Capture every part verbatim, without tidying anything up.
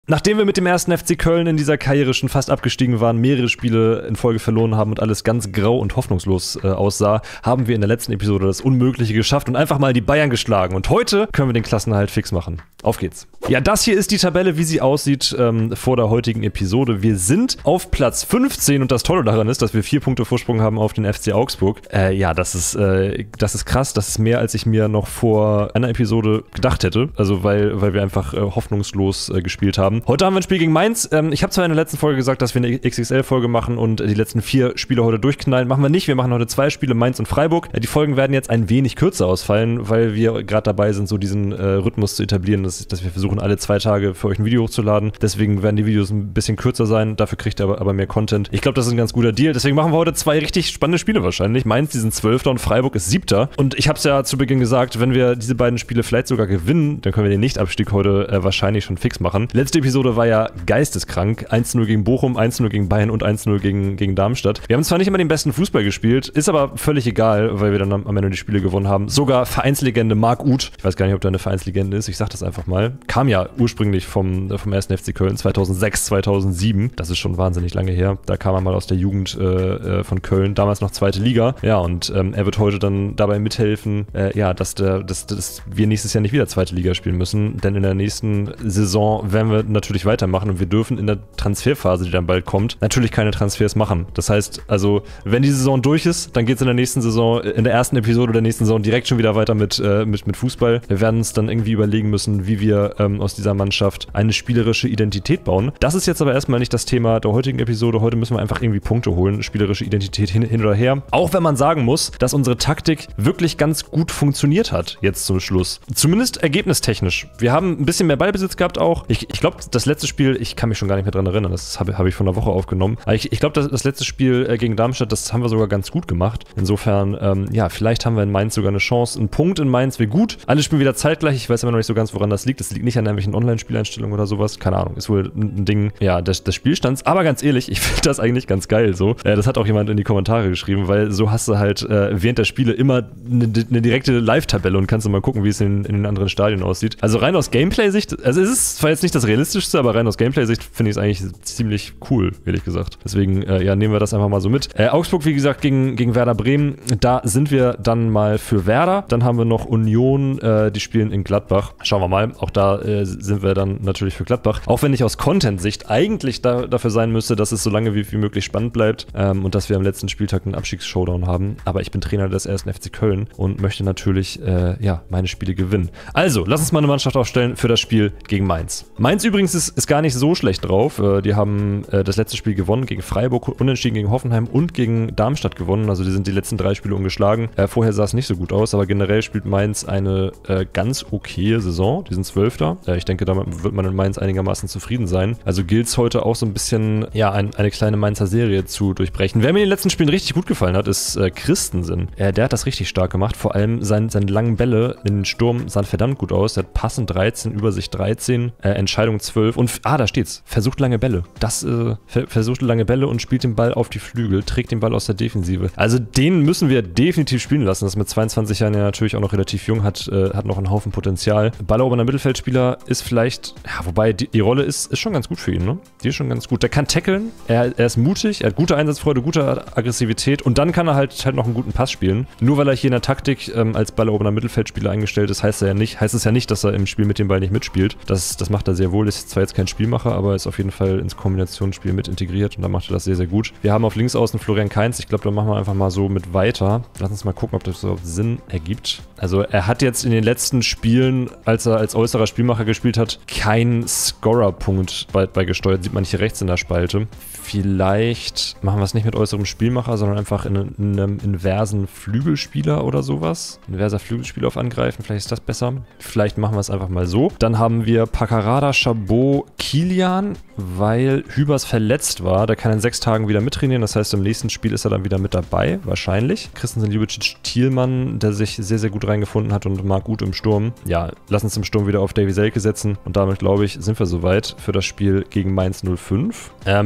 Nachdem wir mit dem ersten F C Köln in dieser Karriere schon fast abgestiegen waren, mehrere Spiele in Folge verloren haben und alles ganz grau und hoffnungslos äh, aussah, haben wir in der letzten Episode das Unmögliche geschafft und einfach mal die Bayern geschlagen. Und heute können wir den Klassenerhalt fix machen. Auf geht's. Ja, das hier ist die Tabelle, wie sie aussieht ähm, vor der heutigen Episode. Wir sind auf Platz fünfzehn und das Tolle daran ist, dass wir vier Punkte Vorsprung haben auf den F C Augsburg. Äh, ja, das ist, äh, das ist krass. Das ist mehr, als ich mir noch vor einer Episode gedacht hätte. Also, weil, weil wir einfach äh, hoffnungslos äh, gespielt haben. Heute haben wir ein Spiel gegen Mainz. Ähm, ich habe zwar in der letzten Folge gesagt, dass wir eine X X L-Folge machen und die letzten vier Spiele heute durchknallen. Machen wir nicht. Wir machen heute zwei Spiele, Mainz und Freiburg. Äh, die Folgen werden jetzt ein wenig kürzer ausfallen, weil wir gerade dabei sind, so diesen äh, Rhythmus zu etablieren, dass, dass wir versuchen, alle zwei Tage für euch ein Video hochzuladen. Deswegen werden die Videos ein bisschen kürzer sein. Dafür kriegt ihr aber, aber mehr Content. Ich glaube, das ist ein ganz guter Deal. Deswegen machen wir heute zwei richtig spannende Spiele wahrscheinlich. Mainz, die sind Zwölfter und Freiburg ist Siebter. Und ich habe es ja zu Beginn gesagt, wenn wir diese beiden Spiele vielleicht sogar gewinnen, dann können wir den Nichtabstieg heute äh, wahrscheinlich schon fix machen. Letzte Episode war ja geisteskrank. eins zu null gegen Bochum, eins zu null gegen Bayern und eins zu null gegen, gegen Darmstadt. Wir haben zwar nicht immer den besten Fußball gespielt, ist aber völlig egal, weil wir dann am, am Ende die Spiele gewonnen haben. Sogar Vereinslegende Marc Uth, ich weiß gar nicht, ob da eine Vereinslegende ist, ich sag das einfach mal, kam ja ursprünglich vom, vom ersten F C Köln zweitausendsechs, zweitausendsieben. Das ist schon wahnsinnig lange her. Da kam er mal aus der Jugend äh, von Köln, damals noch zweite Liga. Ja, und ähm, er wird heute dann dabei mithelfen, äh, ja, dass, der, dass, dass wir nächstes Jahr nicht wieder zweite Liga spielen müssen, denn in der nächsten Saison werden wir natürlich weitermachen und wir dürfen in der Transferphase, die dann bald kommt, natürlich keine Transfers machen. Das heißt, also, wenn die Saison durch ist, dann geht es in der nächsten Saison, in der ersten Episode der nächsten Saison direkt schon wieder weiter mit, äh, mit, mit Fußball. Wir werden uns dann irgendwie überlegen müssen, wie wir ähm, aus dieser Mannschaft eine spielerische Identität bauen. Das ist jetzt aber erstmal nicht das Thema der heutigen Episode. Heute müssen wir einfach irgendwie Punkte holen, spielerische Identität hin, hin oder her. Auch wenn man sagen muss, dass unsere Taktik wirklich ganz gut funktioniert hat, jetzt zum Schluss. Zumindest ergebnistechnisch. Wir haben ein bisschen mehr Ballbesitz gehabt auch. Ich, ich glaube, das letzte Spiel, ich kann mich schon gar nicht mehr dran erinnern, das habe hab ich vor einer Woche aufgenommen. Aber ich, ich glaube, das, das letzte Spiel äh, gegen Darmstadt, das haben wir sogar ganz gut gemacht. Insofern, ähm, ja, vielleicht haben wir in Mainz sogar eine Chance. Ein Punkt in Mainz wäre gut. Alle spielen wieder zeitgleich. Ich weiß immer noch nicht so ganz, woran das liegt. Das liegt nicht an irgendwelchen Online-Spieleinstellungen oder sowas. Keine Ahnung. Ist wohl ein Ding, ja, des, des Spielstands. Aber ganz ehrlich, ich finde das eigentlich ganz geil so. Äh, das hat auch jemand in die Kommentare geschrieben, weil so hast du halt äh, während der Spiele immer eine, eine direkte Live-Tabelle und kannst du mal gucken, wie es in, in den anderen Stadien aussieht. Also rein aus Gameplay-Sicht, also es ist zwar jetzt nicht das Realistischste, aber rein aus Gameplay-Sicht finde ich es eigentlich ziemlich cool, ehrlich gesagt. Deswegen, äh, ja, nehmen wir das einfach mal so mit. Äh, Augsburg, wie gesagt, gegen, gegen Werder Bremen, da sind wir dann mal für Werder. Dann haben wir noch Union, äh, die spielen in Gladbach. Schauen wir mal, auch da äh, sind wir dann natürlich für Gladbach. Auch wenn ich aus Content-Sicht eigentlich da, dafür sein müsste, dass es so lange wie, wie möglich spannend bleibt ähm, und dass wir am letzten Spieltag einen Abstiegs-Showdown haben. Aber ich bin Trainer des ersten F C Köln und möchte natürlich, äh, ja, meine Spiele gewinnen. Also, lass uns mal eine Mannschaft aufstellen für das Spiel gegen Mainz. Mainz übrigens ist, ist gar nicht so schlecht drauf. Äh, die haben äh, das letzte Spiel gewonnen gegen Freiburg, unentschieden gegen Hoffenheim und gegen Darmstadt gewonnen. Also die sind die letzten drei Spiele ungeschlagen. Äh, vorher sah es nicht so gut aus, aber generell spielt Mainz eine äh, ganz okaye Saison. Die sind Zwölfter. Äh, ich denke, damit wird man in Mainz einigermaßen zufrieden sein. Also gilt es heute auch so ein bisschen, ja, ein, eine kleine Mainzer Serie zu durchbrechen. Wer mir in den letzten Spielen richtig gut gefallen hat, ist äh, Christensen. Äh, der hat das richtig stark gemacht. Vor allem sein, seine langen Bälle in den Sturm sahen verdammt gut aus. Der hat passend dreizehn, Übersicht dreizehn, äh, Entscheidung zwölf und, ah, da steht's. Versucht lange Bälle. Das, äh, ver versucht lange Bälle und spielt den Ball auf die Flügel, trägt den Ball aus der Defensive. Also den müssen wir definitiv spielen lassen. Das ist mit zweiundzwanzig Jahren ja natürlich auch noch relativ jung, hat, äh, hat noch einen Haufen Potenzial. Ballerobernder Mittelfeldspieler ist vielleicht, ja, wobei die, die Rolle ist, ist schon ganz gut für ihn, ne? Die ist schon ganz gut. Der kann tackeln, er, er ist mutig, er hat gute Einsatzfreude, gute Aggressivität und dann kann er halt, halt noch einen guten Pass spielen. Nur weil er hier in der Taktik ähm, als ballerobernder Mittelfeldspieler eingestellt ist, heißt er ja nicht, heißt es ja nicht, dass er im Spiel mit dem Ball nicht mitspielt. Das, das macht er sehr wohl, ist zwar jetzt kein Spielmacher, aber ist auf jeden Fall ins Kombinationsspiel mit integriert und da macht er das sehr, sehr gut. Wir haben auf links außen Florian Kainz, ich glaube, da machen wir einfach mal so mit weiter. Lass uns mal gucken, ob das so Sinn ergibt. Also er hat jetzt in den letzten Spielen, als er als äußerer Spielmacher gespielt hat, keinen Scorer-Punkt bei, beigesteuert, sieht man hier rechts in der Spalte. Vielleicht machen wir es nicht mit äußerem Spielmacher, sondern einfach in, in einem inversen Flügelspieler oder sowas. Inverser Flügelspieler auf Angreifen, vielleicht ist das besser. Vielleicht machen wir es einfach mal so. Dann haben wir Paccarada, Chabot, Kilian, weil Hübers verletzt war. Der kann in sechs Tagen wieder mittrainieren. Das heißt, im nächsten Spiel ist er dann wieder mit dabei, wahrscheinlich. Christensen, Ljubicic, Thielmann, der sich sehr, sehr gut reingefunden hat und Marc Uth im Sturm. Ja, lass uns im Sturm wieder auf Davy Selke setzen. Und damit, glaube ich, sind wir soweit für das Spiel gegen Mainz null fünf. Ähm, wir müssen wahrscheinlich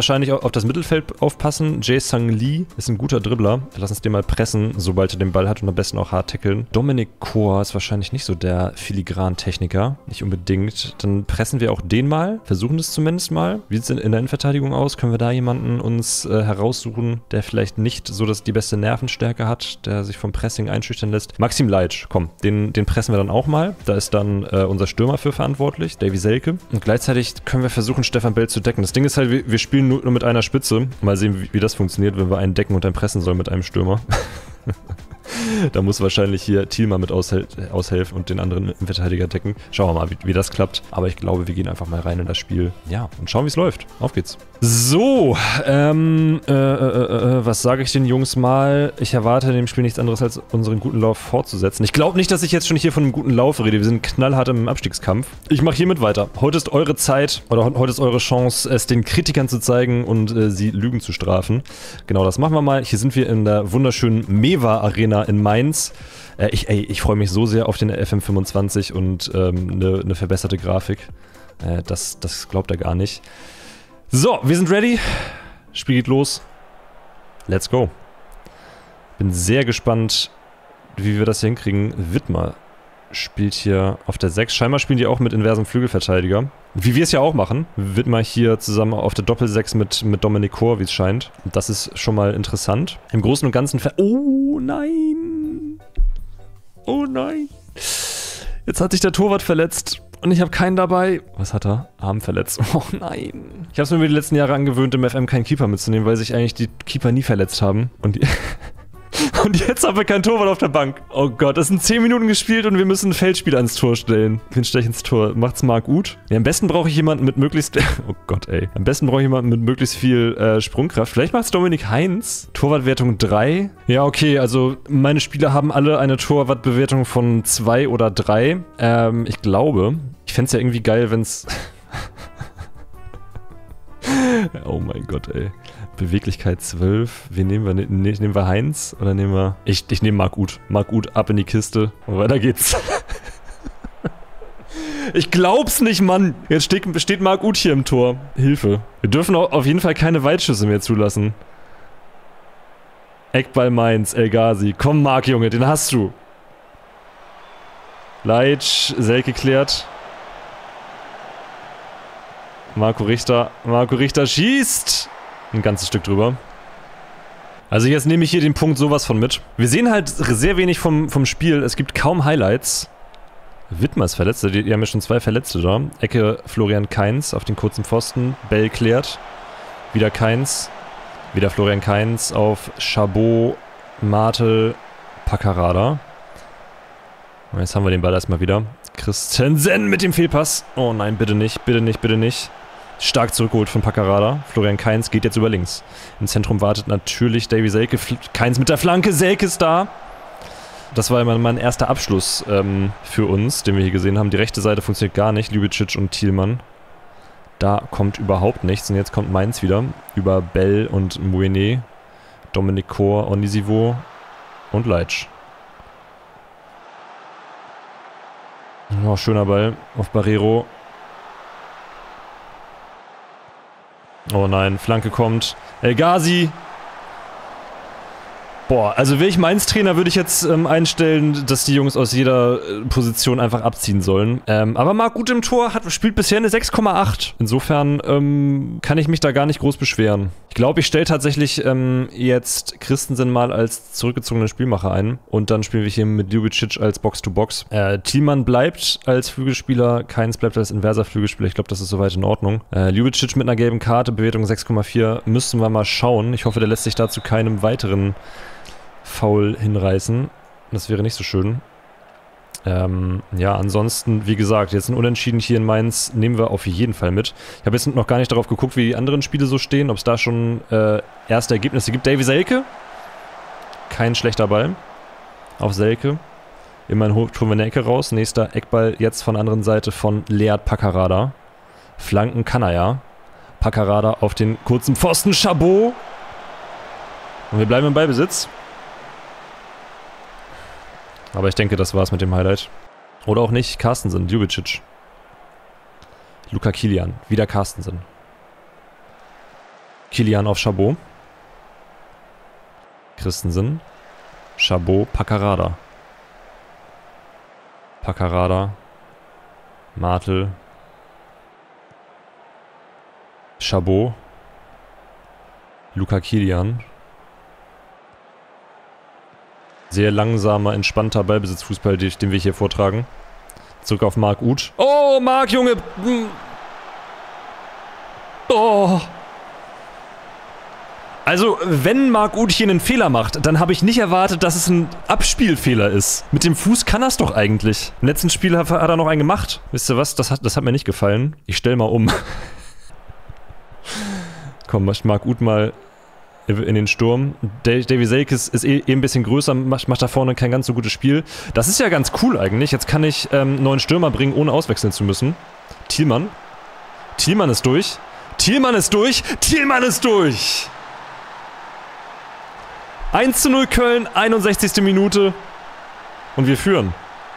wahrscheinlich auf das Mittelfeld aufpassen. Jae-Sung Lee ist ein guter Dribbler. Lass uns den mal pressen, sobald er den Ball hat und am besten auch hart tackeln. Dominic Kor ist wahrscheinlich nicht so der Filigran-Techniker. Nicht unbedingt. Dann pressen wir auch den mal. Versuchen das zumindest mal. Wie sieht es in, in der Innenverteidigung aus? Können wir da jemanden uns äh, heraussuchen, der vielleicht nicht so das, die beste Nervenstärke hat, der sich vom Pressing einschüchtern lässt? Maxim Leitsch, komm, den, den pressen wir dann auch mal. Da ist dann äh, unser Stürmer für verantwortlich, Davy Selke. Und gleichzeitig können wir versuchen, Stefan Bell zu decken. Das Ding ist halt, wir, wir spielen nur, nur mit einer Spitze. Mal sehen, wie, wie das funktioniert, wenn wir einen decken und einen pressen sollen mit einem Stürmer. Da muss wahrscheinlich hier Thielmann mit aushel aushelfen und den anderen Verteidiger decken. Schauen wir mal, wie, wie das klappt. Aber ich glaube, wir gehen einfach mal rein in das Spiel. Ja, und schauen, wie es läuft. Auf geht's. So, ähm, äh, äh, äh, was sage ich den Jungs mal? Ich erwarte in dem Spiel nichts anderes, als unseren guten Lauf fortzusetzen. Ich glaube nicht, dass ich jetzt schon hier von einem guten Lauf rede. Wir sind knallhart im Abstiegskampf. Ich mache hiermit weiter. Heute ist eure Zeit, oder heute ist eure Chance, es den Kritikern zu zeigen und äh, sie Lügen zu strafen. Genau, das machen wir mal. Hier sind wir in der wunderschönen Mewa Arena in Mainz. Äh, ich ich freue mich so sehr auf den F M fünfundzwanzig und eine ähm, ne, ne verbesserte Grafik. Äh, das, das glaubt er gar nicht. So, wir sind ready. Spiel geht los. Let's go. Bin sehr gespannt, wie wir das hier hinkriegen. Widmer spielt hier auf der sechs. Scheinbar spielen die auch mit inversem Flügelverteidiger. Wie wir es ja auch machen. Widmer hier zusammen auf der Doppel sechs mit, mit Dominic Kor, wie es scheint. Das ist schon mal interessant. Im Großen und Ganzen... Ver oh nein! Oh nein! Jetzt hat sich der Torwart verletzt. Und ich habe keinen dabei. Was hat er? Arm verletzt. Oh nein. Ich habe es mir über die letzten Jahre angewöhnt, im F M keinen Keeper mitzunehmen, weil sich eigentlich die Keeper nie verletzt haben. Und, die und jetzt haben wir keinen Torwart auf der Bank. Oh Gott, das sind zehn Minuten gespielt und wir müssen einen Feldspieler ans Tor stellen. Wen stelle ich ins Tor? Macht's Marc Uth? Ja, am besten brauche ich jemanden mit möglichst... Oh Gott, ey. Am besten brauche ich jemanden mit möglichst viel äh, Sprungkraft. Vielleicht macht's Dominik Heinz. Torwartwertung drei. Ja, okay, also meine Spieler haben alle eine Torwartbewertung von zwei oder drei. Ähm, ich glaube... Ich fände es ja irgendwie geil, wenn's... Oh mein Gott, ey. Beweglichkeit zwölf. Wen nehmen wir? Ne, nehmen wir Heinz? Oder nehmen wir... Ich, ich nehme Marc Uth. Marc Uth ab in die Kiste. Und weiter geht's. Ich glaub's nicht, Mann. Jetzt steht, steht Marc Uth hier im Tor. Hilfe. Wir dürfen auch auf jeden Fall keine Weitschüsse mehr zulassen. Eckball Mainz, El Ghazi. Komm, Marc, Junge, den hast du. Leitsch, Selke klärt. Marco Richter. Marco Richter schießt. Ein ganzes Stück drüber. Also jetzt nehme ich hier den Punkt sowas von mit. Wir sehen halt sehr wenig vom, vom Spiel. Es gibt kaum Highlights. Widmer ist verletzt. Die, die haben ja schon zwei Verletzte da. Ecke Florian Kainz auf den kurzen Pfosten. Bell klärt. Wieder Kainz. Wieder Florian Kainz auf Chabot, Martel, Paccarada. Und jetzt haben wir den Ball erstmal wieder. Christensen mit dem Fehlpass. Oh nein, bitte nicht, bitte nicht, bitte nicht. Stark zurückgeholt von Paccarada. Florian Kainz geht jetzt über links. Im Zentrum wartet natürlich Davy Selke. Kainz mit der Flanke. Selke ist da. Das war immer mein erster Abschluss ähm, für uns, den wir hier gesehen haben. Die rechte Seite funktioniert gar nicht. Ljubicic und Thielmann. Da kommt überhaupt nichts. Und jetzt kommt Mainz wieder. Über Bell und Mouenet. Dominic Kor, Onisivo und Leitsch. Oh, schöner Ball auf Barrero. Oh nein, Flanke kommt. El Ghazi. Boah, also wäre ich Mainz-Trainer, würde ich jetzt ähm, einstellen, dass die Jungs aus jeder äh, Position einfach abziehen sollen. Ähm, aber Marc Uth im Tor hat, spielt bisher eine sechs Komma acht. Insofern ähm, kann ich mich da gar nicht groß beschweren. Ich glaube, ich stelle tatsächlich ähm, jetzt Christensen mal als zurückgezogenen Spielmacher ein. Und dann spielen wir hier mit Ljubicic als Box-to-Box. Äh, Thielmann bleibt als Flügelspieler, Kainz bleibt als inverser Flügelspieler. Ich glaube, das ist soweit in Ordnung. Äh, Ljubicic mit einer gelben Karte, Bewertung sechs Komma vier. Müssen wir mal schauen. Ich hoffe, der lässt sich dazu keinem weiteren Foul hinreißen. Das wäre nicht so schön. Ähm, ja, ansonsten, wie gesagt, jetzt ein Unentschieden hier in Mainz nehmen wir auf jeden Fall mit. Ich habe jetzt noch gar nicht darauf geguckt, wie die anderen Spiele so stehen, ob es da schon äh, erste Ergebnisse gibt. Davy Selke. Kein schlechter Ball. Auf Selke. Immerhin holen wir eine Ecke raus. Nächster Eckball jetzt von der anderen Seite von Lead Paccarada. Flanken kann er ja. Paccarada auf den kurzen Pfosten. Chabot. Und wir bleiben im Ballbesitz. Aber ich denke, das war's mit dem Highlight. Oder auch nicht. Carstensen, Ljubicic. Luka Kilian, wieder Carstensen. Kilian auf Chabot. Christensen. Chabot, Paccarada. Paccarada. Martel. Chabot. Luca Kilian. Sehr langsamer, entspannter Ballbesitzfußball, den wir hier vortragen. Zurück auf Marc Uth. Oh, Marc, Junge! Oh! Also, wenn Marc Uth hier einen Fehler macht, dann habe ich nicht erwartet, dass es ein Abspielfehler ist. Mit dem Fuß kann er es doch eigentlich. Im letzten Spiel hat, hat er noch einen gemacht. Wisst ihr was? Das hat, das hat mir nicht gefallen. Ich stell mal um. Komm, mach Marc Uth mal in den Sturm. Davy Selke ist eh, eh ein bisschen größer, macht, macht da vorne kein ganz so gutes Spiel. Das ist ja ganz cool eigentlich. Jetzt kann ich ähm, einen neuen Stürmer bringen, ohne auswechseln zu müssen. Thielmann. Thielmann ist durch. Thielmann ist durch. Thielmann ist durch. eins zu null Köln, einundsechzigste Minute. Und wir führen.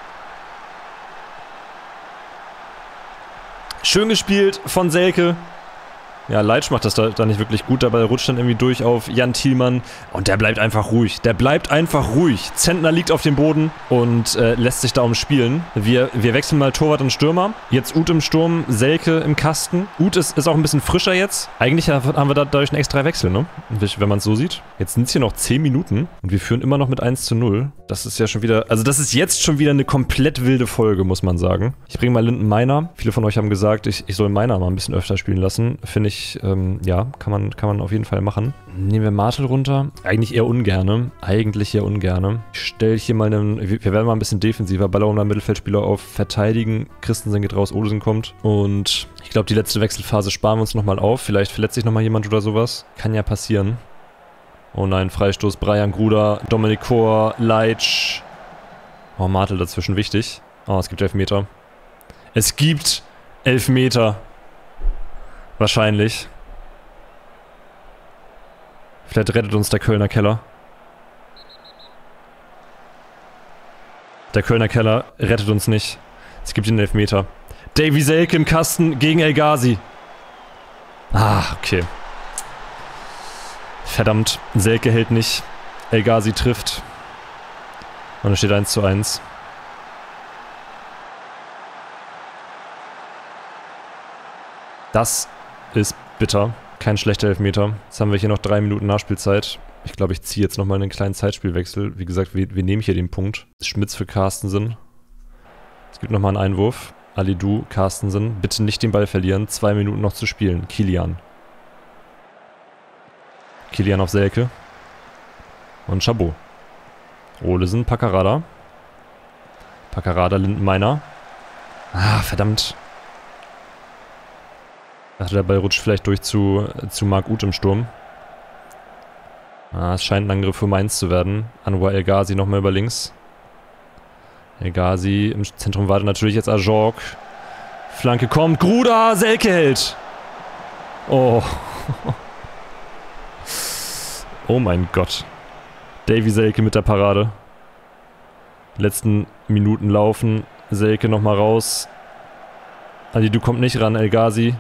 Schön gespielt von Selke. Ja, Leitsch macht das da, da nicht wirklich gut, dabei rutscht dann irgendwie durch auf Jan Thielmann und der bleibt einfach ruhig. Der bleibt einfach ruhig. Zentner liegt auf dem Boden und äh, lässt sich da umspielen. Wir, wir wechseln mal Torwart und Stürmer. Jetzt Uth im Sturm, Selke im Kasten. Uth ist, ist auch ein bisschen frischer jetzt. Eigentlich haben wir da dadurch einen extra Wechsel, ne? Wenn man es so sieht. Jetzt sind es hier noch zehn Minuten und wir führen immer noch mit eins zu null. Das ist ja schon wieder, also das ist jetzt schon wieder eine komplett wilde Folge, muss man sagen. Ich bringe mal Linden Meiner. Viele von euch haben gesagt, ich, ich soll Meiner mal ein bisschen öfter spielen lassen. Finde ich Ähm, ja, kann man, kann man auf jeden Fall machen. Nehmen wir Martel runter. Eigentlich eher ungerne. Eigentlich eher ungerne. Ich stelle hier mal einen... Wir werden mal ein bisschen defensiver. Ballerunter Mittelfeldspieler auf Verteidigen. Christensen geht raus, Olsen kommt. Und ich glaube, die letzte Wechselphase sparen wir uns nochmal auf. Vielleicht verletzt sich nochmal jemand oder sowas. Kann ja passieren. Oh nein, Freistoß. Brian Gruder, Dominik Kor, Leitsch. Oh, Martel dazwischen. Wichtig. Oh, es gibt Elfmeter. Es gibt Elfmeter. Wahrscheinlich. Vielleicht rettet uns der Kölner Keller. Der Kölner Keller rettet uns nicht. Es gibt den Elfmeter. Davy Selke im Kasten gegen El Ghazi. Ah, okay. Verdammt, Selke hält nicht. El Ghazi trifft. Und es steht eins zu eins. Das ist bitter. Kein schlechter Elfmeter. Jetzt haben wir hier noch drei Minuten Nachspielzeit. Ich glaube, ich ziehe jetzt nochmal einen kleinen Zeitspielwechsel. Wie gesagt, wir, wir nehmen hier den Punkt. Schmitz für Carstensen. Es gibt nochmal einen Einwurf. Alidou, Carstensen. Bitte nicht den Ball verlieren. Zwei Minuten noch zu spielen. Kilian. Kilian auf Selke. Und Chabot. Olesen, Paccarada. Paccarada, Linden Meiner. Ah, verdammt. Ich dachte, der Ball rutscht vielleicht durch zu, zu Marc Uth im Sturm. Ah, es scheint ein Angriff für Mainz zu werden. Anwar El Ghazi nochmal über links. El Ghazi im Zentrum wartet natürlich jetzt Ajorg. Flanke kommt. Gruder, Selke hält. Oh. Oh mein Gott. Davy Selke mit der Parade. Letzten Minuten laufen. Selke nochmal raus. Alidou kommt nicht ran, El Ghazi.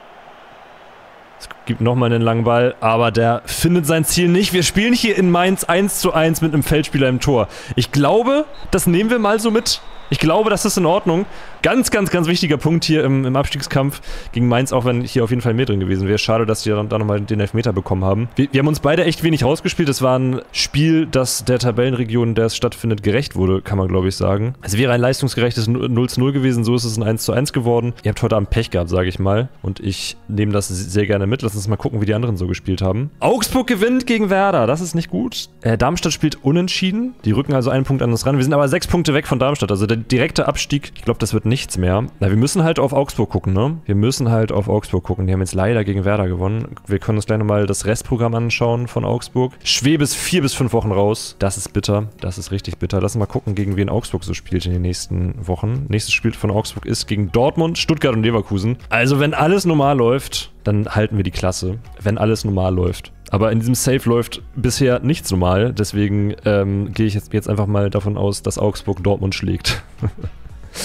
Es gibt nochmal einen langen Ball, aber der findet sein Ziel nicht. Wir spielen hier in Mainz eins zu eins mit einem Feldspieler im Tor. Ich glaube, das nehmen wir mal so mit. Ich glaube, das ist in Ordnung. Ganz, ganz, ganz wichtiger Punkt hier im, im Abstiegskampf gegen Mainz, auch wenn hier auf jeden Fall mehr drin gewesen wäre. Schade, dass die dann da nochmal den Elfmeter bekommen haben. Wir, wir haben uns beide echt wenig rausgespielt. Es war ein Spiel, das der Tabellenregion, in der es stattfindet, gerecht wurde, kann man glaube ich sagen. Es wäre ein leistungsgerechtes null zu null gewesen, so ist es ein eins zu eins geworden. Ihr habt heute Abend Pech gehabt, sage ich mal. Und ich nehme das sehr gerne mit. Lass uns mal gucken, wie die anderen so gespielt haben. Augsburg gewinnt gegen Werder, das ist nicht gut. Äh, Darmstadt spielt unentschieden. Die rücken also einen Punkt an uns ran. Wir sind aber sechs Punkte weg von Darmstadt, also der direkte Abstieg, ich glaube, das wird nichts mehr. Na, wir müssen halt auf Augsburg gucken, ne? Wir müssen halt auf Augsburg gucken. Die haben jetzt leider gegen Werder gewonnen. Wir können uns gleich nochmal das Restprogramm anschauen von Augsburg. Schwebe ist vier bis fünf Wochen raus. Das ist bitter. Das ist richtig bitter. Lass uns mal gucken, gegen wen Augsburg so spielt in den nächsten Wochen. Nächstes Spiel von Augsburg ist gegen Dortmund, Stuttgart und Leverkusen. Also, wenn alles normal läuft, dann halten wir die Klasse. Wenn alles normal läuft. Aber in diesem Save läuft bisher nichts normal, deswegen ähm, gehe ich jetzt, jetzt einfach mal davon aus, dass Augsburg Dortmund schlägt.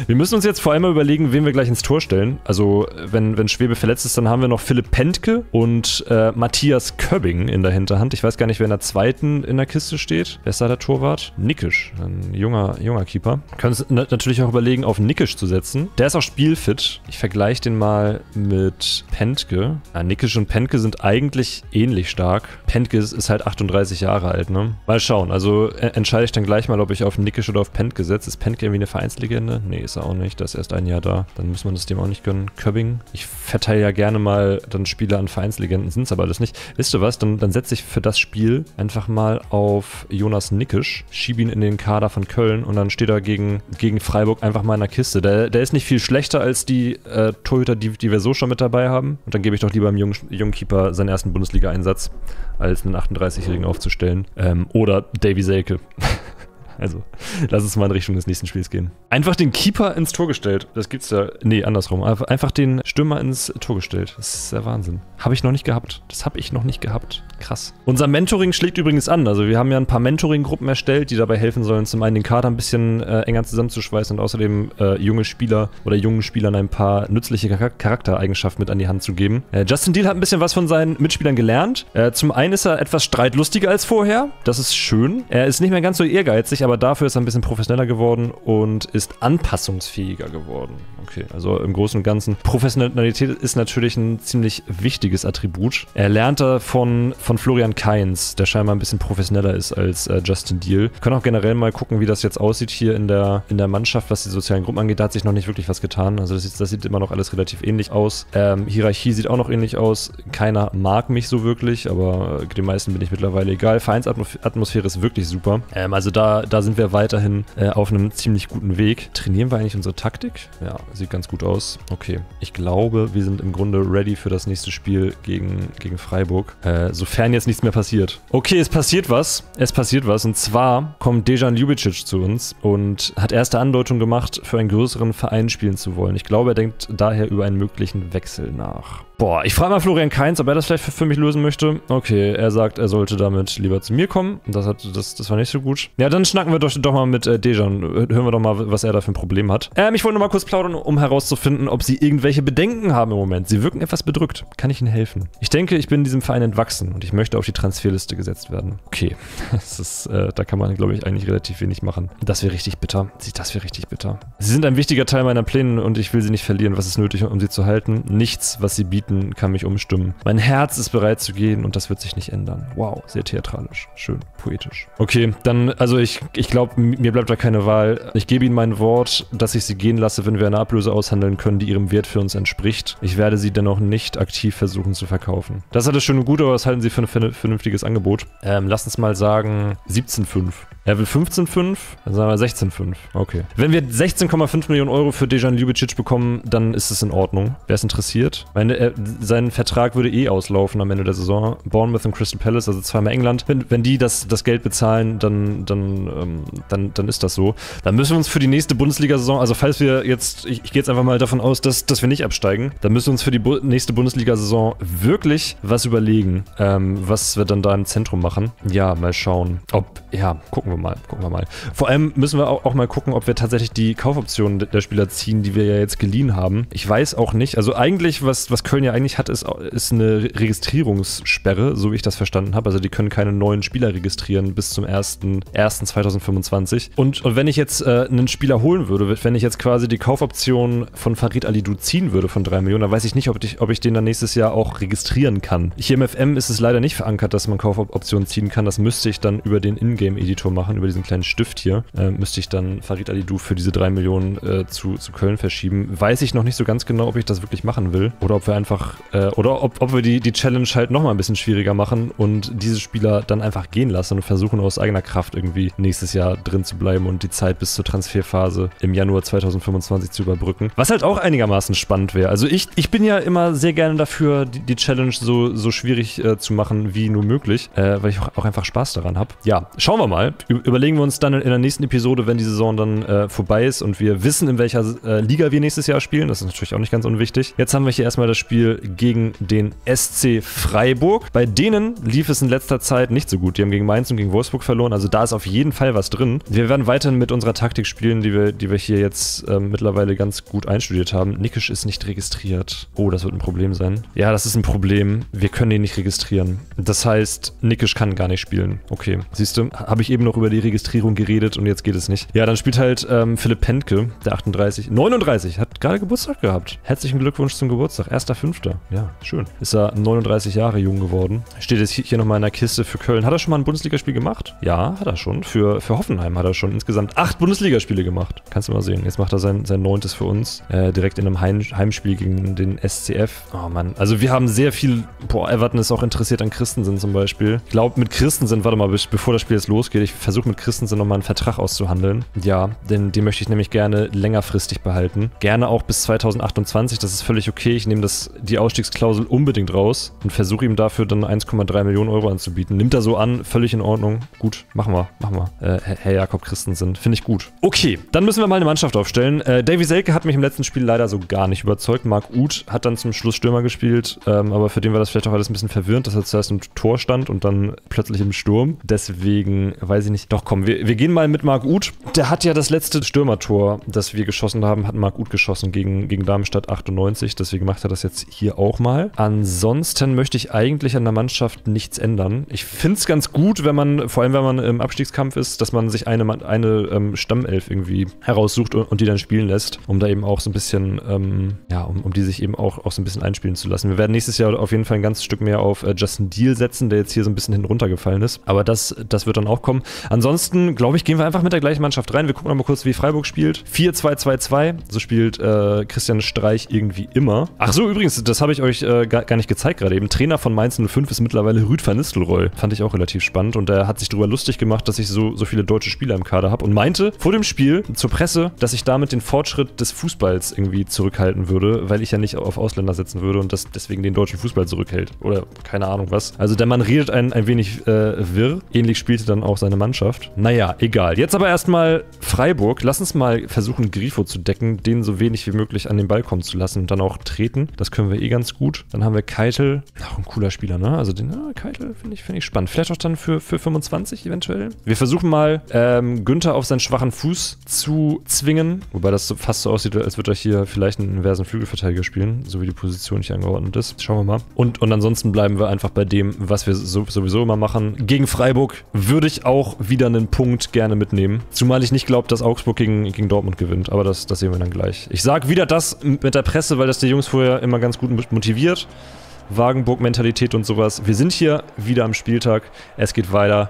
Wir müssen uns jetzt vor allem mal überlegen, wen wir gleich ins Tor stellen. Also, wenn, wenn Schwebe verletzt ist, dann haben wir noch Philipp Pentke und äh, Matthias Köbbing in der Hinterhand. Ich weiß gar nicht, wer in der zweiten in der Kiste steht. Wer ist da der Torwart? Nickisch, ein junger, junger Keeper. Wir können uns na natürlich auch überlegen, auf Nickisch zu setzen. Der ist auch spielfit. Ich vergleiche den mal mit Pentke. Ja, Nickisch und Pentke sind eigentlich ähnlich stark. Pentke ist, ist halt achtunddreißig Jahre alt, ne? Mal schauen. Also äh, entscheide ich dann gleich mal, ob ich auf Nickisch oder auf Pentke setze. Ist Pentke irgendwie eine Vereinslegende? Nee, ist er auch nicht. Der ist erst ein Jahr da. Dann muss man das dem auch nicht gönnen. Köbbing. Ich verteile ja gerne mal dann Spieler an Vereinslegenden, sind es aber alles nicht. Wisst ihr was? Dann, dann setze ich für das Spiel einfach mal auf Jonas Nickisch, schiebe ihn in den Kader von Köln und dann steht er gegen, gegen Freiburg einfach mal in der Kiste. Der, der ist nicht viel schlechter als die äh, Torhüter, die, die wir so schon mit dabei haben. Und dann gebe ich doch lieber einem jungen, jungen Keeper seinen ersten Bundesliga-Einsatz, als einen achtunddreißigjährigen aufzustellen. Ähm, oder Davy Selke. Also, lass uns mal in Richtung des nächsten Spiels gehen. Einfach den Keeper ins Tor gestellt. Das gibt's ja. Nee, andersrum. Einfach den Stürmer ins Tor gestellt. Das ist der Wahnsinn. Habe ich noch nicht gehabt. Das habe ich noch nicht gehabt. Krass. Unser Mentoring schlägt übrigens an. Also, wir haben ja ein paar Mentoring-Gruppen erstellt, die dabei helfen sollen, zum einen den Kader ein bisschen äh, enger zusammenzuschweißen und außerdem äh, junge Spieler oder jungen Spielern ein paar nützliche Char Charaktereigenschaften mit an die Hand zu geben. Äh, Justin Deal hat ein bisschen was von seinen Mitspielern gelernt. Äh, zum einen ist er etwas streitlustiger als vorher. Das ist schön. Er ist nicht mehr ganz so ehrgeizig, aber dafür ist er ein bisschen professioneller geworden und ist anpassungsfähiger geworden. Okay, also im Großen und Ganzen. Professionalität ist natürlich ein ziemlich wichtiges Attribut. Er lernte von, von Florian Kainz, der scheinbar ein bisschen professioneller ist als äh, Justin Deal. Wir können auch generell mal gucken, wie das jetzt aussieht hier in der, in der Mannschaft, was die sozialen Gruppen angeht. Da hat sich noch nicht wirklich was getan. Also das, ist, das sieht immer noch alles relativ ähnlich aus. Ähm, Hierarchie sieht auch noch ähnlich aus. Keiner mag mich so wirklich, aber äh, den meisten bin ich mittlerweile egal. Vereinsatmosphäre ist wirklich super. Ähm, also da, da sind wir weiterhin äh, auf einem ziemlich guten Weg. Trainieren wir eigentlich unsere Taktik? Ja, sieht ganz gut aus. Okay, ich glaube, wir sind im Grunde ready für das nächste Spiel gegen, gegen Freiburg. Äh, sofern jetzt nichts mehr passiert. Okay, es passiert was. Es passiert was. Und zwar kommt Dejan Ljubicic zu uns und hat erste Andeutung gemacht, für einen größeren Verein spielen zu wollen. Ich glaube, er denkt daher über einen möglichen Wechsel nach. Boah, ich frage mal Florian Kainz, ob er das vielleicht für, für mich lösen möchte. Okay, er sagt, er sollte damit lieber zu mir kommen. Das, hat, das, das war nicht so gut. Ja, dann schnacken wir doch, doch mal mit äh, Dejan. Hören wir doch mal, was er da für ein Problem hat. Ähm, ich wollte noch mal kurz plaudern, um herauszufinden, ob sie irgendwelche Bedenken haben im Moment. Sie wirken etwas bedrückt. Kann ich ihnen helfen? Ich denke, ich bin diesem Verein entwachsen und ich möchte auf die Transferliste gesetzt werden. Okay, das ist, äh, da kann man, glaube ich, eigentlich relativ wenig machen. Das wäre richtig bitter. Das wäre richtig bitter. Sie sind ein wichtiger Teil meiner Pläne und ich will sie nicht verlieren. Was ist nötig, um sie zu halten? Nichts, was sie bieten, kann mich umstimmen. Mein Herz ist bereit zu gehen und das wird sich nicht ändern. Wow, sehr theatralisch. Schön, poetisch. Okay, dann, also ich, ich glaube, mir bleibt da keine Wahl. Ich gebe Ihnen mein Wort, dass ich Sie gehen lasse, wenn wir eine Ablöse aushandeln können, die Ihrem Wert für uns entspricht. Ich werde Sie dennoch nicht aktiv versuchen zu verkaufen. Das ist alles schön und gut, aber was halten Sie für ein vernünftiges Angebot? Ähm, lass uns mal sagen siebzehn Komma fünf. Er will fünfzehn Komma fünf, dann sagen wir sechzehn Komma fünf. Okay. Wenn wir sechzehn Komma fünf Millionen Euro für Dejan Ljubicic bekommen, dann ist es in Ordnung. Wer ist interessiert? Meine, er, sein Vertrag würde eh auslaufen am Ende der Saison. Bournemouth und Crystal Palace, also zweimal England. Wenn, wenn die das, das Geld bezahlen, dann, dann, ähm, dann, dann ist das so. Dann müssen wir uns für die nächste Bundesliga-Saison, also falls wir jetzt, ich, ich gehe jetzt einfach mal davon aus, dass, dass wir nicht absteigen, dann müssen wir uns für die Bu- nächste Bundesliga-Saison wirklich was überlegen, ähm, was wir dann da im Zentrum machen. Ja, mal schauen. Ob, ja, gucken wir mal, gucken wir mal. Vor allem müssen wir auch, auch mal gucken, ob wir tatsächlich die Kaufoptionen der Spieler ziehen, die wir ja jetzt geliehen haben. Ich weiß auch nicht, also eigentlich, was, was Köln ja eigentlich hat, ist, ist eine Registrierungssperre, so wie ich das verstanden habe. Also die können keine neuen Spieler registrieren bis zum ersten ersten zweitausendfünfundzwanzig. Und, und wenn ich jetzt äh, einen Spieler holen würde, wenn ich jetzt quasi die Kaufoption von Farid Alidou ziehen würde von drei Millionen, dann weiß ich nicht, ob ich, ob ich den dann nächstes Jahr auch registrieren kann. Hier im F M ist es leider nicht verankert, dass man Kaufoptionen ziehen kann. Das müsste ich dann über den Ingame-Editor machen, über diesen kleinen Stift hier. Äh, müsste ich dann Farid Alidou für diese drei Millionen äh, zu, zu Köln verschieben. Weiß ich noch nicht so ganz genau, ob ich das wirklich machen will. Oder ob wir einfach, äh, oder ob, ob wir die, die Challenge halt nochmal ein bisschen schwieriger machen und diese Spieler dann einfach gehen lassen und versuchen aus eigener Kraft irgendwie nächstes Jahr drin zu bleiben und die Zeit bis zur Transferphase im Januar zweitausendfünfundzwanzig zu überbrücken. Was halt auch einigermaßen spannend wäre. Also ich, ich bin ja immer sehr gerne dafür, die, die Challenge so, so schwierig äh, zu machen wie nur möglich, äh, weil ich auch, auch einfach Spaß daran habe. Ja, schauen wir mal. überlegen wir uns dann in der nächsten Episode, wenn die Saison dann äh, vorbei ist und wir wissen, in welcher äh, Liga wir nächstes Jahr spielen. Das ist natürlich auch nicht ganz unwichtig. Jetzt haben wir hier erstmal das Spiel gegen den S C Freiburg. Bei denen lief es in letzter Zeit nicht so gut. Die haben gegen Mainz und gegen Wolfsburg verloren. Also da ist auf jeden Fall was drin. Wir werden weiterhin mit unserer Taktik spielen, die wir, die wir hier jetzt äh, mittlerweile ganz gut einstudiert haben. Nikisch ist nicht registriert. Oh, das wird ein Problem sein. Ja, das ist ein Problem. Wir können ihn nicht registrieren. Das heißt, Nikisch kann gar nicht spielen. Okay, siehst du, habe ich eben noch über die Registrierung geredet und jetzt geht es nicht. Ja, dann spielt halt ähm, Philipp Pentke, der achtunddreißig, neununddreißig, hat gerade Geburtstag gehabt. Herzlichen Glückwunsch zum Geburtstag, erster fünfter Ja, schön. Ist er neununddreißig Jahre jung geworden. Steht jetzt hier nochmal in der Kiste für Köln. Hat er schon mal ein Bundesligaspiel gemacht? Ja, hat er schon. Für, für Hoffenheim hat er schon insgesamt acht Bundesligaspiele gemacht. Kannst du mal sehen. Jetzt macht er sein, sein neuntes für uns. Äh, direkt in einem Heim, Heimspiel gegen den S C F. Oh Mann. Also wir haben sehr viel... Boah, Everton ist auch interessiert an Christensen zum Beispiel. Ich glaube, mit Christensen, warte mal, bevor das Spiel jetzt losgeht, ich versuche mit Christensen nochmal einen Vertrag auszuhandeln. Ja, denn den möchte ich nämlich gerne längerfristig behalten. Gerne auch bis zweitausendachtundzwanzig, das ist völlig okay. Ich nehme das, die Ausstiegsklausel unbedingt raus und versuche ihm dafür dann eins Komma drei Millionen Euro anzubieten. Nimmt er so an, völlig in Ordnung. Gut, machen wir, machen wir. Äh, Herr Jakob Christensen, finde ich gut. Okay, dann müssen wir mal eine Mannschaft aufstellen. Äh, Davy Selke hat mich im letzten Spiel leider so gar nicht überzeugt. Marc Uth hat dann zum Schluss Stürmer gespielt, ähm, aber für den war das vielleicht auch alles ein bisschen verwirrend, dass er zuerst im Tor stand und dann plötzlich im Sturm. Deswegen, weiß ich nicht. Doch komm, wir, wir gehen mal mit Marc Uth. Der hat ja das letzte Stürmertor, das wir geschossen haben, hat Marc Uth geschossen gegen, gegen Darmstadt achtundneunzig. Deswegen macht er das jetzt hier auch mal. Ansonsten möchte ich eigentlich an der Mannschaft nichts ändern. Ich finde es ganz gut, wenn man, vor allem wenn man im Abstiegskampf ist, dass man sich eine, eine ähm, Stammelf irgendwie heraussucht und, und die dann spielen lässt, um da eben auch so ein bisschen, ähm, ja, um, um die sich eben auch, auch so ein bisschen einspielen zu lassen. Wir werden nächstes Jahr auf jeden Fall ein ganzes Stück mehr auf äh, Justin Deal setzen, der jetzt hier so ein bisschen hinten runtergefallen ist. Aber das, das wird dann auch kommen. Ansonsten, glaube ich, gehen wir einfach mit der gleichen Mannschaft rein. Wir gucken noch mal kurz, wie Freiburg spielt. vier zwei zwei zwei, so spielt äh, Christian Streich irgendwie immer. Ach so, übrigens, das habe ich euch äh, gar, gar nicht gezeigt gerade eben. Trainer von Mainz null fünf ist mittlerweile Rüd van Nistelrooy. Fand ich auch relativ spannend und er hat sich darüber lustig gemacht, dass ich so, so viele deutsche Spieler im Kader habe und meinte vor dem Spiel zur Presse, dass ich damit den Fortschritt des Fußballs irgendwie zurückhalten würde, weil ich ja nicht auf Ausländer setzen würde und das deswegen den deutschen Fußball zurückhält. Oder keine Ahnung was. Also der Mann redet ein, ein wenig äh, wirr. Ähnlich spielte dann auch seine Mannschaft. Naja, egal. Jetzt aber erstmal Freiburg. Lass uns mal versuchen, Grifo zu decken, den so wenig wie möglich an den Ball kommen zu lassen und dann auch treten. Das können wir eh ganz gut. Dann haben wir Keitel. Auch ein cooler Spieler, ne? Also den ah, Keitel finde ich, find ich spannend. Vielleicht auch dann für, für fünfundzwanzig eventuell. Wir versuchen mal, ähm, Günther auf seinen schwachen Fuß zu zwingen. Wobei das so, fast so aussieht, als würde er hier vielleicht einen inversen Flügelverteidiger spielen, so wie die Position hier angeordnet ist. Schauen wir mal. Und, und ansonsten bleiben wir einfach bei dem, was wir so, sowieso immer machen. Gegen Freiburg würde ich auch wieder einen Punkt gerne mitnehmen. Zumal ich nicht glaube, dass Augsburg gegen, gegen Dortmund gewinnt. Aber das, das sehen wir dann gleich. Ich sage wieder das mit der Presse, weil das die Jungs vorher immer ganz gut motiviert. Wagenburg-Mentalität und sowas. Wir sind hier wieder am Spieltag. Es geht weiter.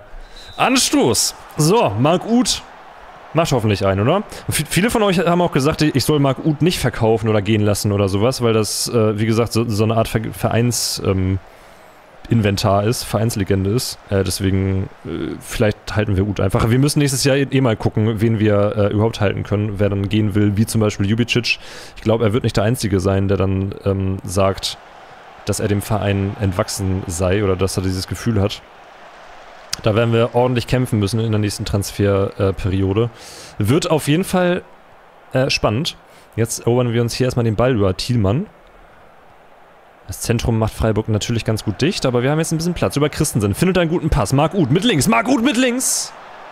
Anstoß! So, Marc Uth macht hoffentlich ein, oder? V viele von euch haben auch gesagt, ich soll Marc Uth nicht verkaufen oder gehen lassen oder sowas, weil das, äh, wie gesagt, so, so eine Art Ver Vereins... Ähm, Inventar ist, Vereinslegende ist. Äh, deswegen, äh, vielleicht halten wir Uth einfach. Wir müssen nächstes Jahr eh mal gucken, wen wir äh, überhaupt halten können, wer dann gehen will, wie zum Beispiel Ljubicic. Ich glaube, er wird nicht der Einzige sein, der dann ähm, sagt, dass er dem Verein entwachsen sei oder dass er dieses Gefühl hat. Da werden wir ordentlich kämpfen müssen in der nächsten Transferperiode. Äh, wird auf jeden Fall äh, spannend. Jetzt erobern wir uns hier erstmal den Ball über Thielmann. Das Zentrum macht Freiburg natürlich ganz gut dicht, aber wir haben jetzt ein bisschen Platz. Über Christensen findet einen guten Pass. Marc Uth mit links. Marc Uth mit links.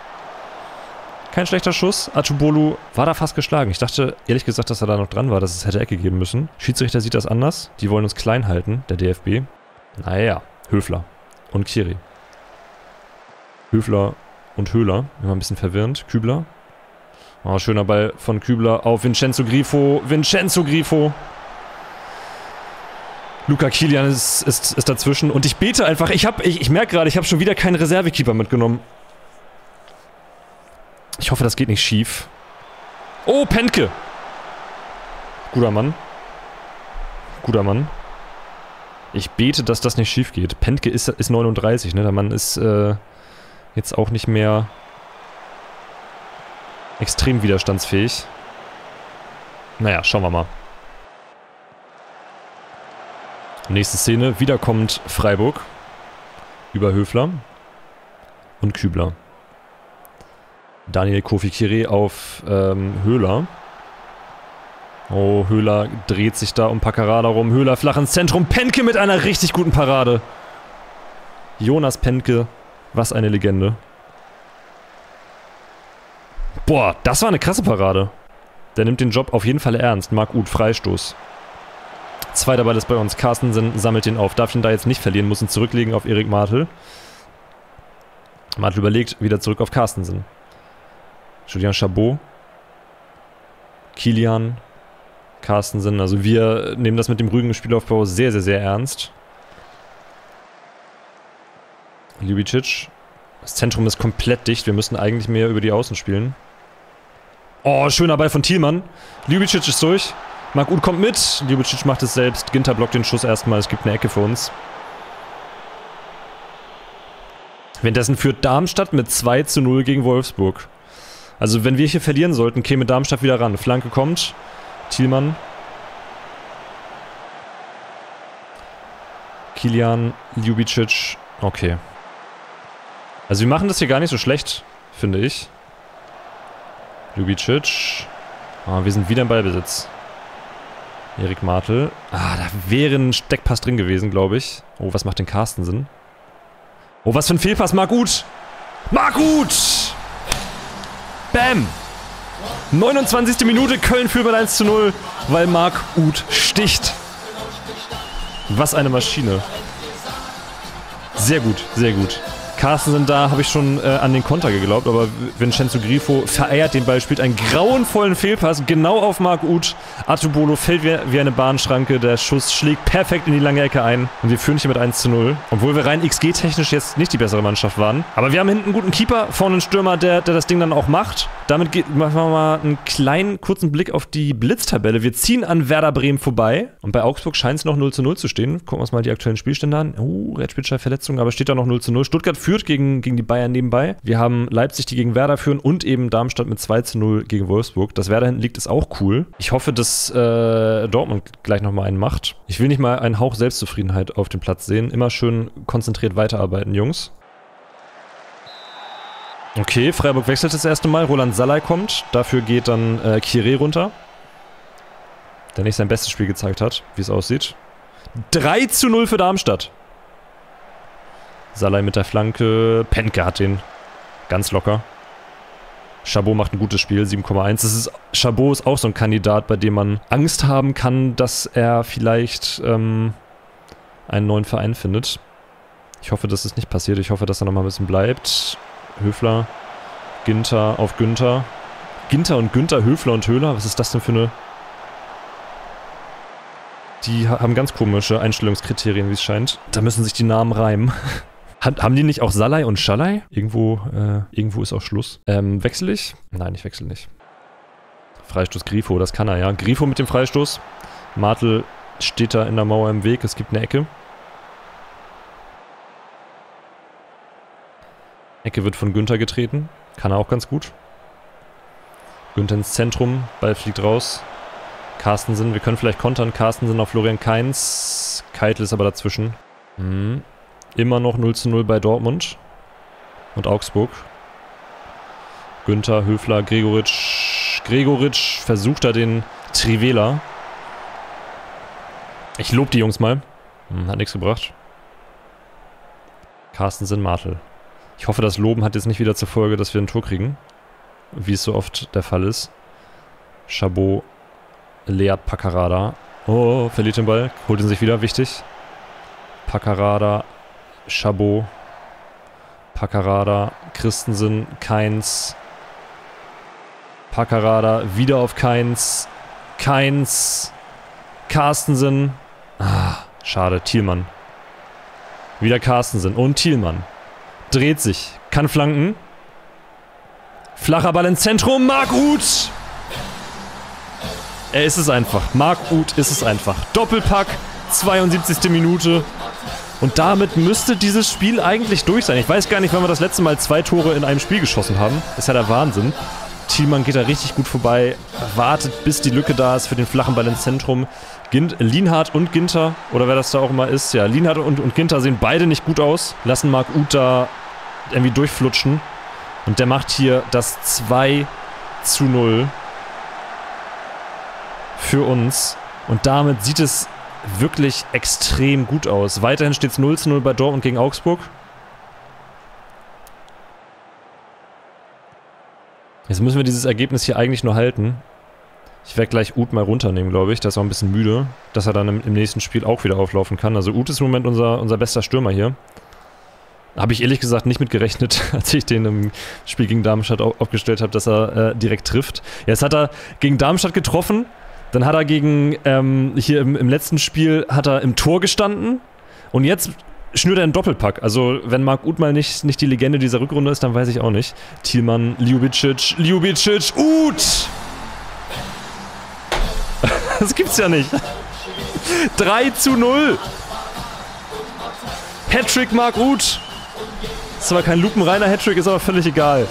Kein schlechter Schuss. Atubolu war da fast geschlagen. Ich dachte ehrlich gesagt, dass er da noch dran war, dass es hätte Ecke geben müssen. Schiedsrichter sieht das anders. Die wollen uns klein halten, der D F B. Naja, Höfler und Kiri. Höfler und Höhler. Immer ein bisschen verwirrend. Kübler. Oh, schöner Ball von Kübler auf Vincenzo Grifo. Vincenzo Grifo. Luca Kilian ist, ist, ist dazwischen und ich bete einfach, ich, hab, ich, ich merke gerade, ich habe schon wieder keinen Reservekeeper mitgenommen. Ich hoffe, das geht nicht schief. Oh, Pentke! Guter Mann. Guter Mann. Ich bete, dass das nicht schief geht. Pentke ist, ist neununddreißig, ne? Der Mann ist äh, jetzt auch nicht mehr extrem widerstandsfähig. Naja, schauen wir mal. Nächste Szene, wieder kommt Freiburg über Höfler und Kübler. Daniel Kofi Kire auf ähm, Höhler. Oh, Höhler dreht sich da um Paccarada rum. Höhler flach ins Zentrum. Penke mit einer richtig guten Parade. Jonas Penke, was eine Legende. Boah, das war eine krasse Parade. Der nimmt den Job auf jeden Fall ernst. Marc Uth, Freistoß. Zweiter Ball ist bei uns. Carstensen sammelt den auf. Darf ihn da jetzt nicht verlieren, muss ihn zurücklegen auf Erik Martel. Martel überlegt, wieder zurück auf Carstensen. Julien Chabot. Kilian. Carstensen. Also wir nehmen das mit dem ruhigen Spielaufbau sehr, sehr, sehr ernst. Ljubicic. Das Zentrum ist komplett dicht. Wir müssen eigentlich mehr über die Außen spielen. Oh, schöner Ball von Thielmann. Ljubicic ist durch. Marc Uth kommt mit. Ljubicic macht es selbst. Ginter blockt den Schuss erstmal. Es gibt eine Ecke für uns. Währenddessen führt Darmstadt mit zwei zu null gegen Wolfsburg. Also wenn wir hier verlieren sollten, käme Darmstadt wieder ran. Flanke kommt. Thielmann. Kilian. Ljubicic. Okay. Also wir machen das hier gar nicht so schlecht, finde ich. Ljubicic. Ah, wir sind wieder im Ballbesitz. Erik Martel. Ah, da wäre ein Steckpass drin gewesen, glaube ich. Oh, was macht denn Carstensen? Oh, was für ein Fehlpass, Marc Uth! Marc Uth! Bam! neunundzwanzigste Minute, Köln führt mit eins zu null, weil Marc Uth sticht. Was eine Maschine. Sehr gut, sehr gut. Carstensen, da habe ich schon äh, an den Konter geglaubt, aber Vincenzo Grifo vereiert den Ball, spielt einen grauenvollen Fehlpass genau auf Marc Uth. Atubolo fällt wie, wie eine Bahnschranke, der Schuss schlägt perfekt in die lange Ecke ein und wir führen hier mit eins zu null. Obwohl wir rein X G-technisch jetzt nicht die bessere Mannschaft waren. Aber wir haben hinten einen guten Keeper, vorne einen Stürmer, der, der das Ding dann auch macht. Damit geht, machen wir mal einen kleinen, kurzen Blick auf die Blitztabelle. Wir ziehen an Werder Bremen vorbei und bei Augsburg scheint es noch null zu null zu stehen. Gucken wir uns mal die aktuellen Spielstände an. Oh, Redspitzer Verletzung, aber steht da noch null zu null. Stuttgart führt Gegen, gegen die Bayern nebenbei. Wir haben Leipzig, die gegen Werder führen und eben Darmstadt mit zwei zu null gegen Wolfsburg. Dass Werder hinten liegt, ist auch cool. Ich hoffe, dass äh, Dortmund gleich nochmal einen macht. Ich will nicht mal einen Hauch Selbstzufriedenheit auf dem Platz sehen. Immer schön konzentriert weiterarbeiten, Jungs. Okay, Freiburg wechselt das erste Mal. Roland Sallai kommt. Dafür geht dann äh, Kire runter. Der nicht sein bestes Spiel gezeigt hat, wie es aussieht. drei zu null für Darmstadt. Sallai mit der Flanke. Penke hat den. Ganz locker. Chabot macht ein gutes Spiel. sieben Komma eins. Das ist, Chabot ist auch so ein Kandidat, bei dem man Angst haben kann, dass er vielleicht ähm, einen neuen Verein findet. Ich hoffe, dass es nicht passiert. Ich hoffe, dass er nochmal ein bisschen bleibt. Höfler. Ginter auf Günther. Ginter und Günther, Höfler und Höhler. Was ist das denn für eine... Die haben ganz komische Einstellungskriterien, wie es scheint. Da müssen sich die Namen reimen. Haben die nicht auch Sallai und Schalai? Irgendwo, äh, irgendwo ist auch Schluss. Ähm, wechsel ich? Nein, ich wechsle nicht. Freistoß Grifo, das kann er, ja. Grifo mit dem Freistoß. Martel steht da in der Mauer im Weg. Es gibt eine Ecke. Ecke wird von Günther getreten. Kann er auch ganz gut. Günther ins Zentrum. Ball fliegt raus. Carstensen, wir können vielleicht kontern. Carstensen auf Florian Kainz. Keitel ist aber dazwischen. Hm. Immer noch null zu null bei Dortmund und Augsburg. Günther, Höfler, Gregoritsch. Gregoritsch versucht da den Trivela. Ich lobe die Jungs mal. Hm, hat nichts gebracht. Carstensen, Martel. Ich hoffe, das Loben hat jetzt nicht wieder zur Folge, dass wir ein Tor kriegen. Wie es so oft der Fall ist. Chabot leert Paccarada. Oh, verliert den Ball. Holt ihn sich wieder, wichtig. Paccarada. Chabot, Paccarada, Christensen, Kainz, Paccarada, wieder auf Kainz, Kainz, Carstensen, ah, schade, Thielmann, wieder Carstensen und Thielmann, dreht sich, kann flanken, flacher Ball ins Zentrum, Marc Uth, er ist es einfach, Marc Uth ist es einfach, Doppelpack, zweiundsiebzigste Minute. Und damit müsste dieses Spiel eigentlich durch sein. Ich weiß gar nicht, wann wir das letzte Mal zwei Tore in einem Spiel geschossen haben. Das ist ja der Wahnsinn. Thielmann geht da richtig gut vorbei, wartet, bis die Lücke da ist für den flachen Ball ins Zentrum. Gint, Lienhardt und Ginter, oder wer das da auch immer ist, ja, Lienhardt und, und Ginter sehen beide nicht gut aus. Lassen Marc Uth da irgendwie durchflutschen. Und der macht hier das zwei zu null für uns. Und damit sieht es wirklich extrem gut aus. Weiterhin steht es null zu null bei Dortmund gegen Augsburg. Jetzt müssen wir dieses Ergebnis hier eigentlich nur halten. Ich werde gleich Uth mal runternehmen, glaube ich. Der ist auch ein bisschen müde, dass er dann im, im nächsten Spiel auch wieder auflaufen kann. Also Uth ist im Moment unser, unser bester Stürmer hier. Habe ich ehrlich gesagt nicht mit gerechnet, als ich den im Spiel gegen Darmstadt aufgestellt habe, dass er äh, direkt trifft. Jetzt hat er gegen Darmstadt getroffen. Dann hat er gegen, ähm, hier im, im letzten Spiel, hat er im Tor gestanden. Und jetzt schnürt er einen Doppelpack. Also, wenn Marc Uth mal nicht, nicht die Legende dieser Rückrunde ist, dann weiß ich auch nicht. Thielmann, Ljubicic, Ljubicic, Uth! Das gibt's ja nicht. drei zu null. Hattrick Marc Uth. Das war kein lupenreiner Hattrick, ist aber völlig egal.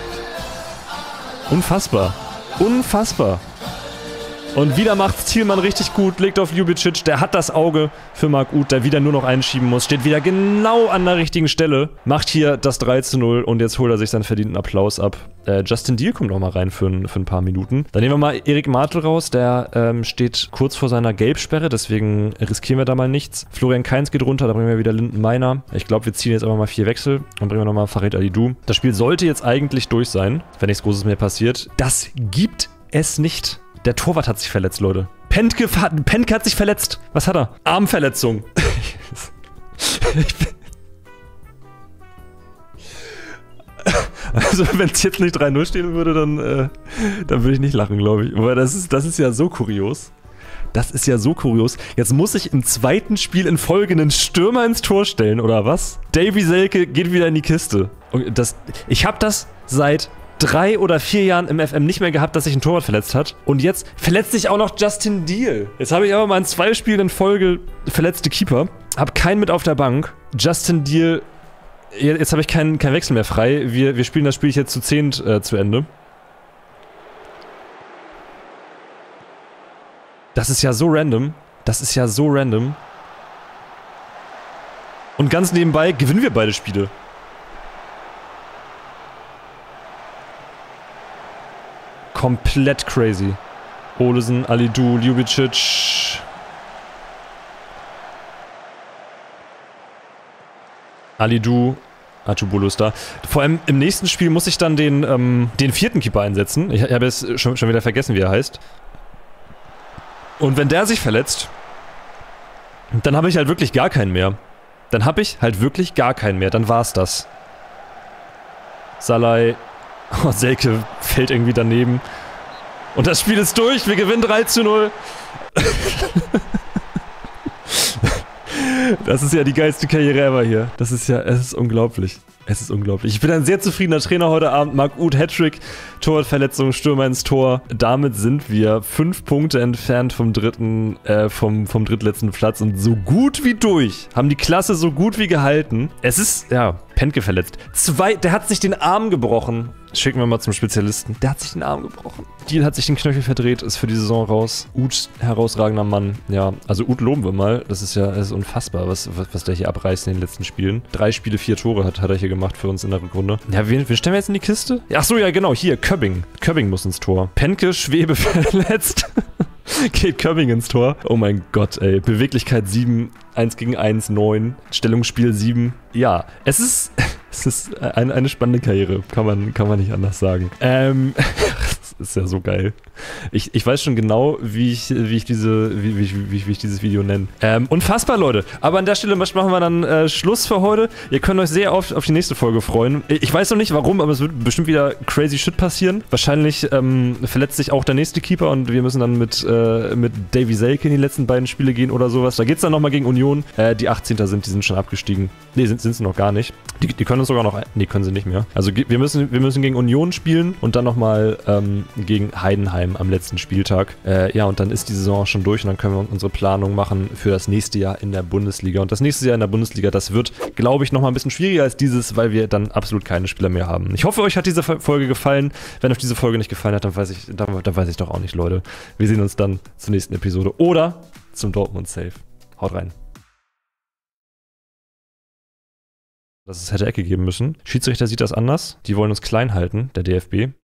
Unfassbar. Unfassbar. Und wieder macht's Thielmann richtig gut, legt auf Ljubicic, der hat das Auge für Marc Uth, der wieder nur noch einschieben muss, steht wieder genau an der richtigen Stelle, macht hier das drei zu null und jetzt holt er sich seinen verdienten Applaus ab. Äh, Justin Deal kommt noch mal rein für, ein, für ein paar Minuten. Dann nehmen wir mal Erik Martel raus, der ähm, steht kurz vor seiner Gelbsperre, deswegen riskieren wir da mal nichts. Florian Kainz geht runter, da bringen wir wieder Linden Meiner. Ich glaube, wir ziehen jetzt aber mal vier Wechsel und bringen wir nochmal Farid Alidou. Das Spiel sollte jetzt eigentlich durch sein, wenn nichts Großes mehr passiert. Das gibt es nicht. Der Torwart hat sich verletzt, Leute. Pentke, Pentke hat sich verletzt. Was hat er? Armverletzung. Also, wenn es jetzt nicht drei null stehen würde, dann, äh, dann würde ich nicht lachen, glaube ich. Aber das ist, das ist ja so kurios. Das ist ja so kurios. Jetzt muss ich im zweiten Spiel in Folge einen Stürmer ins Tor stellen, oder was? Davy Selke geht wieder in die Kiste. Und das, ich habe das seit drei oder vier Jahren im F M nicht mehr gehabt, dass sich ein Torwart verletzt hat. Und jetzt verletzt sich auch noch Justin Deal. Jetzt habe ich aber mal in zwei Spielen in Folge verletzte Keeper. Hab keinen mit auf der Bank. Justin Deal, jetzt habe ich keinen kein Wechsel mehr frei. Wir, wir spielen das Spiel jetzt zu zehnt äh, zu Ende. Das ist ja so random. Das ist ja so random. Und ganz nebenbei gewinnen wir beide Spiele. Komplett crazy. Olesen, Alidou, Ljubicic. Alidou. Atubulu da. Vor allem im nächsten Spiel muss ich dann den, ähm, den vierten Keeper einsetzen. Ich, ich habe jetzt schon, schon wieder vergessen, wie er heißt. Und wenn der sich verletzt, dann habe ich halt wirklich gar keinen mehr. Dann habe ich halt wirklich gar keinen mehr. Dann war's das. Salai. Oh, Selke fällt irgendwie daneben. Und das Spiel ist durch. Wir gewinnen drei zu null. Das ist ja die geilste Karriere ever hier. Das ist ja, es ist unglaublich. Es ist unglaublich. Ich bin ein sehr zufriedener Trainer heute Abend. Marc Uth, Hattrick, Torwartverletzung, Stürmer ins Tor. Damit sind wir fünf Punkte entfernt vom dritten, äh, vom, vom drittletzten Platz und so gut wie durch. Haben die Klasse so gut wie gehalten. Es ist, ja, Pentke verletzt. Zwei, der hat sich den Arm gebrochen. Schicken wir mal zum Spezialisten. Der hat sich den Arm gebrochen. Deal hat sich den Knöchel verdreht, ist für die Saison raus. Uth, herausragender Mann. Ja, also Uth loben wir mal. Das ist ja, das ist unfassbar, was, was, was der hier abreißt in den letzten Spielen. Drei Spiele, vier Tore hat, hat er hier gemacht für uns in der Rückrunde. Ja, wen, wen stellen wir jetzt in die Kiste? Ach so, ja genau, hier, Köbbing. Köbbing muss ins Tor. Penke, Schwebe verletzt. Geht Köbbing ins Tor. Oh mein Gott, ey. Beweglichkeit sieben, eins gegen eins, neun. Stellungsspiel sieben. Ja, es ist... Es ist eine, eine spannende Karriere, kann man, kann man nicht anders sagen. Ähm, das ist ja so geil. Ich, ich weiß schon genau, wie ich, wie ich, diese, wie, wie, wie, wie ich dieses Video nenne. Ähm, unfassbar, Leute. Aber an der Stelle machen wir dann äh, Schluss für heute. Ihr könnt euch sehr auf, auf die nächste Folge freuen. Ich weiß noch nicht warum, aber es wird bestimmt wieder crazy shit passieren. Wahrscheinlich ähm, verletzt sich auch der nächste Keeper und wir müssen dann mit, äh, mit Davy Selke in die letzten beiden Spiele gehen oder sowas. Da geht es dann nochmal gegen Union. Äh, die achtzehnter sind, die sind schon abgestiegen. Ne, sind, sind sie noch gar nicht. Die, die können uns sogar noch... Nee, können sie nicht mehr. Also wir müssen, wir müssen gegen Union spielen und dann nochmal ähm, gegen Heidenheim am letzten Spieltag. Äh, ja, und dann ist die Saison auch schon durch und dann können wir unsere Planung machen für das nächste Jahr in der Bundesliga. Und das nächste Jahr in der Bundesliga, das wird, glaube ich, nochmal ein bisschen schwieriger als dieses, weil wir dann absolut keine Spieler mehr haben. Ich hoffe, euch hat diese Folge gefallen. Wenn euch diese Folge nicht gefallen hat, dann weiß ich, dann, dann weiß ich doch auch nicht, Leute. Wir sehen uns dann zur nächsten Episode oder zum Dortmund Safe. Haut rein. dass es hätte Ecke geben müssen. Schiedsrichter sieht das anders. Die wollen uns klein halten, der D F B.